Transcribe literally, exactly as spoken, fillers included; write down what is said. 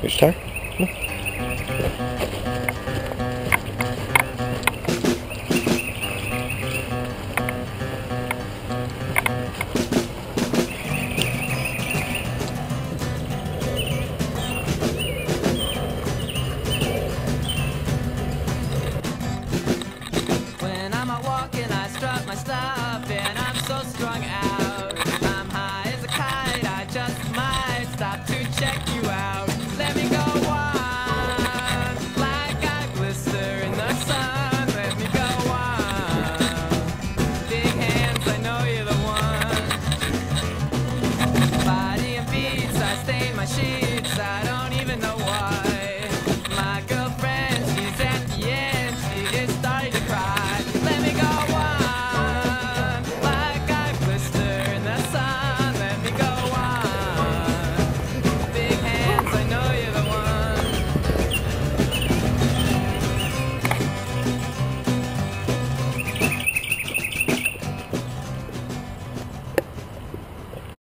Which time? When I'm out walking, I strut my stuff, and I'm so strung out. I'm high as a kite, I just might stop to check you out. Let me go on, like I glister in the sun. Let me go on, big hands, I know you're the one. Body and beats, I stain my sheets.